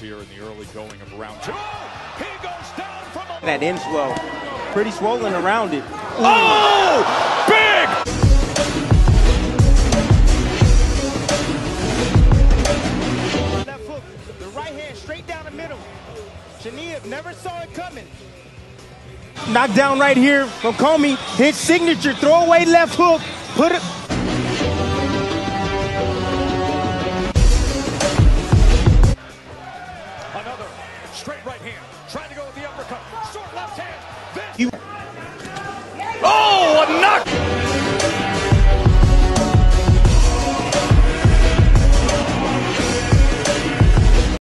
here in the early going of round 2. He goes down from the... That in swell. Pretty swollen around it. Oh! Big! Left hook, the right hand straight down the middle. Shaneev never saw it coming. Knockdown right here from Commey. His signature throwaway left hook. Put it. Another straight right hand. Trying to go with the uppercut. Short left hand. This... Oh, a knock!